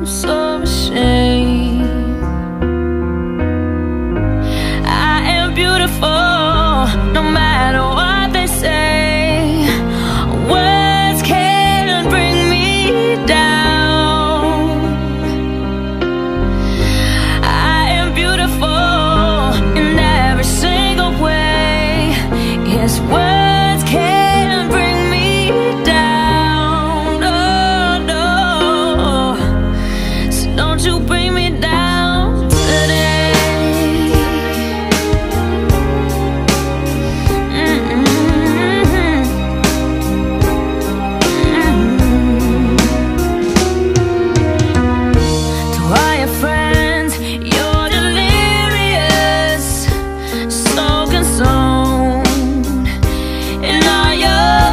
I'm so ashamed. I am beautiful, no matter what they say. Words can't bring me down. I am beautiful in every single way. Yes, words can't bring me down. Oh, no. So don't you bring me down today. To all your friends, you're delirious, so consumed in all your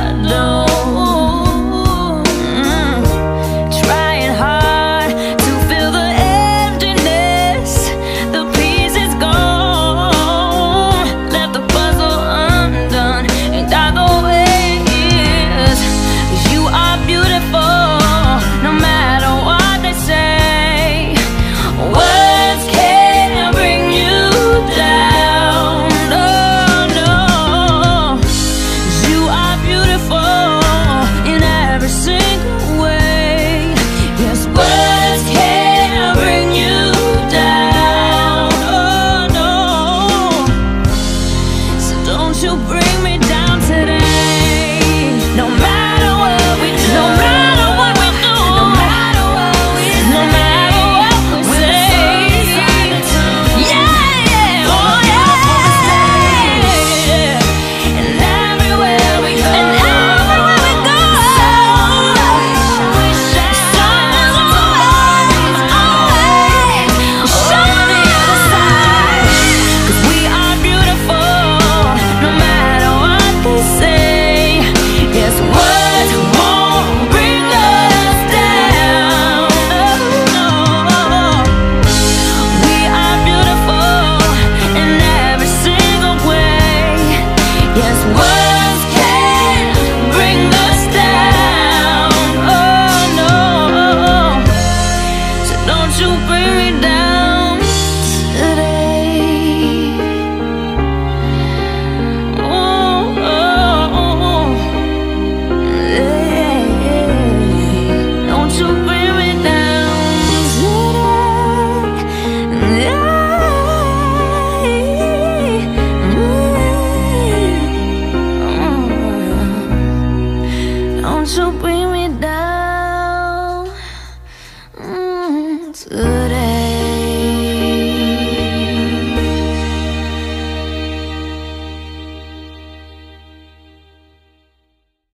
doom. Trying hard to fill the emptiness, the piece is gone. Left the puzzle undone and got the ways. 'Cause you are beautiful, no matter what they say. Words can't bring you down. No, no. 'Cause you are beautiful in every single way. Yes, words can't bring you down. Oh, no. So don't you bring me down today. No matter what we do, no matter what we do, no matter what we say, no matter what we say. Yeah, yeah, oh yeah. And everywhere we go, and everywhere we go, we shine. Sun is always on the other side. 'Cause we are beautiful, no matter what they say. Yes, words won't bring us down. No, no. We are beautiful in every single way. Yes, words can't bring us down. Oh, no. So don't you bring me down today. Oh, oh, oh. Don't you bring me down today. Don't you bring me